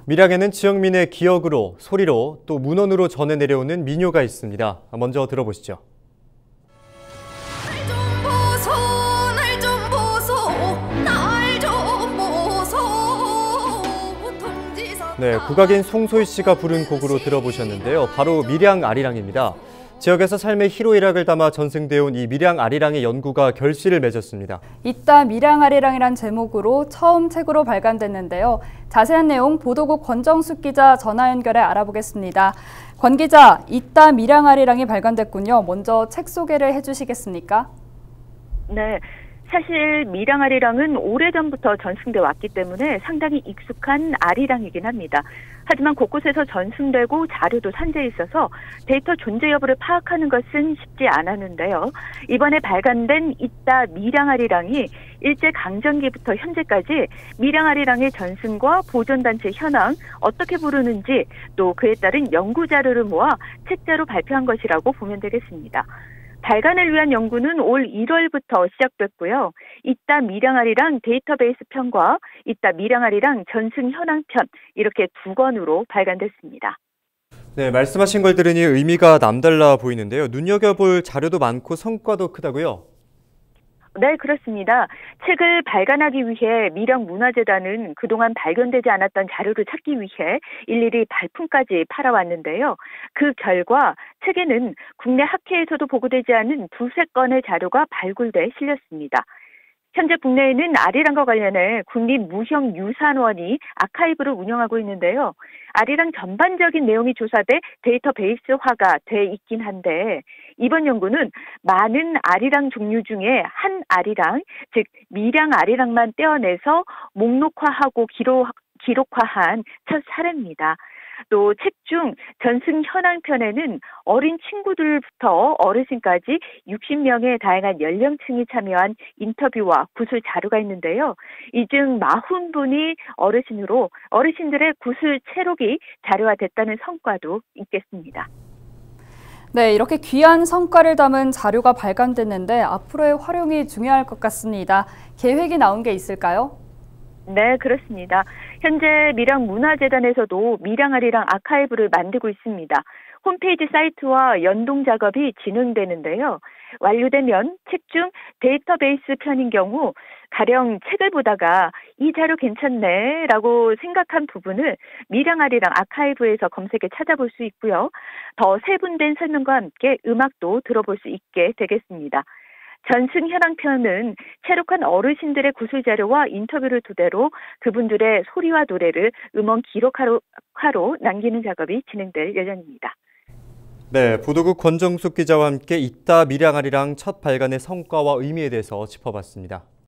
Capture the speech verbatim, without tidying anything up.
밀양에는 지역민의 기억으로, 소리로, 또 문헌으로 전해 내려오는 민요가 있습니다. 먼저 들어보시죠. 네, 국악인 송소희 씨가 부른 곡으로 들어보셨는데요. 바로 밀양 아리랑입니다. 지역에서 삶의 희로애락을 담아 전승되어 온 이 밀양 아리랑의 연구가 결실을 맺었습니다. 이따 밀양 아리랑이란 제목으로 처음 책으로 발간됐는데요. 자세한 내용 보도국 권정숙 기자 전화 연결해 알아보겠습니다. 권 기자, 이따 밀양 아리랑이 발간됐군요. 먼저 책 소개를 해주시겠습니까? 네. 사실 밀양 아리랑은 오래전부터 전승돼 왔기 때문에 상당히 익숙한 아리랑이긴 합니다. 하지만 곳곳에서 전승되고 자료도 산재해 있어서 데이터 존재 여부를 파악하는 것은 쉽지 않았는데요. 이번에 발간된 이따 밀양 아리랑이 일제강점기부터 현재까지 밀양 아리랑의 전승과 보존단체 현황, 어떻게 부르는지 또 그에 따른 연구 자료를 모아 책자로 발표한 것이라고 보면 되겠습니다. 발간을 위한 연구는 올 일월부터 시작됐고요. 이따 밀양 아리랑 데이터베이스 편과 이따 밀양 아리랑 전승 현황 편 이렇게 두 권으로 발간됐습니다. 네, 말씀하신 걸 들으니 의미가 남달라 보이는데요. 눈여겨볼 자료도 많고 성과도 크다고요? 네, 그렇습니다. 책을 발간하기 위해 밀양문화재단은 그동안 발견되지 않았던 자료를 찾기 위해 일일이 발품까지 팔아왔는데요. 그 결과 책에는 국내 학회에서도 보고되지 않은 두세 건의 자료가 발굴돼 실렸습니다. 현재 국내에는 아리랑과 관련해 국립무형유산원이 아카이브를 운영하고 있는데요. 아리랑 전반적인 내용이 조사돼 데이터베이스화가 돼 있긴 한데 이번 연구는 많은 아리랑 종류 중에 한 아리랑, 즉 밀양 아리랑만 떼어내서 목록화하고 기록, 기록화한 첫 사례입니다. 또 책 중 전승 현황편에는 어린 친구들부터 어르신까지 육십 명의 다양한 연령층이 참여한 인터뷰와 구술 자료가 있는데요. 이 중 사십 분이 어르신으로 어르신들의 구술 체록이 자료화됐다는 성과도 있겠습니다. 네, 이렇게 귀한 성과를 담은 자료가 발간됐는데 앞으로의 활용이 중요할 것 같습니다. 계획이 나온 게 있을까요? 네, 그렇습니다. 현재 밀양문화재단에서도 밀양 아리랑 아카이브를 만들고 있습니다. 홈페이지 사이트와 연동 작업이 진행되는데요. 완료되면 책 중 데이터베이스 편인 경우 가령 책을 보다가 이 자료 괜찮네 라고 생각한 부분을 밀양 아리랑 아카이브에서 검색해 찾아볼 수 있고요. 더 세분된 설명과 함께 음악도 들어볼 수 있게 되겠습니다. 전승 현황편은 체록한 어르신들의 구술 자료와 인터뷰를 토대로 그분들의 소리와 노래를 음원 기록화로 남기는 작업이 진행될 예정입니다. 네, 보도국 권정숙 기자와 함께 이따 밀양 아리랑 첫 발간의 성과와 의미에 대해서 짚어봤습니다.